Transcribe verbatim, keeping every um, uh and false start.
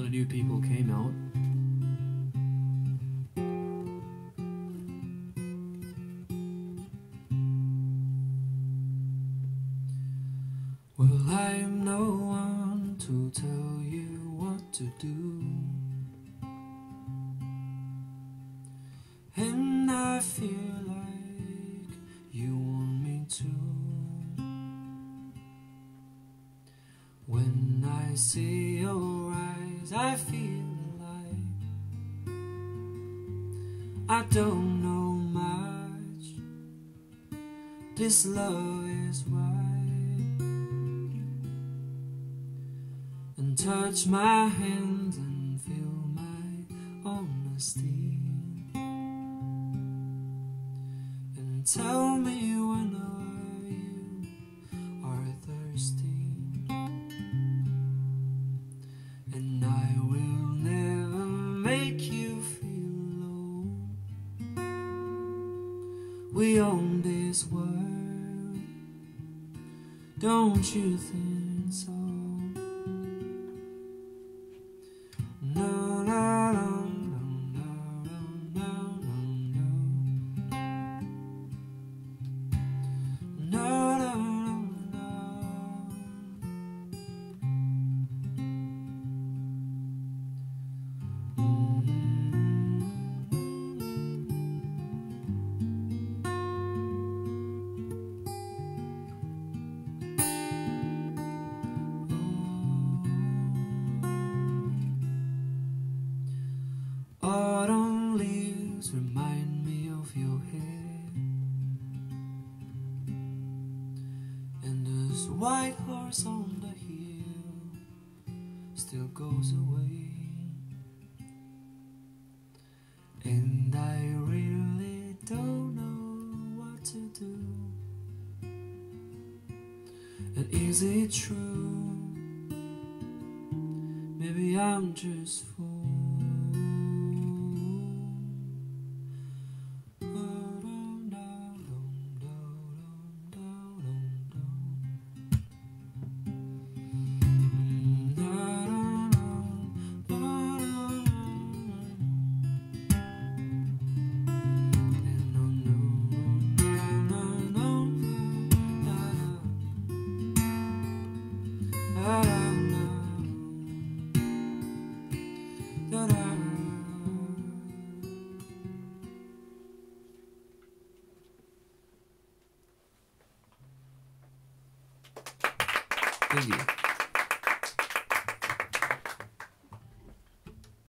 the new people came out. Well, I'm no one to tell you what to do, and I feel like you want me to. When I see your eyes, I feel like I don't know much. This love is right, and touch my hands and feel my honesty, and tell me whenever you are thirsty. And I will never make you feel low. We own this world, don't you think so? No, no, no, no, no, no, no, no, no, no. Autumn leaves remind me of your hair, and this white horse on the hill still goes away. And I really don't know what to do. And is it true? Maybe I'm just fool. Thank you.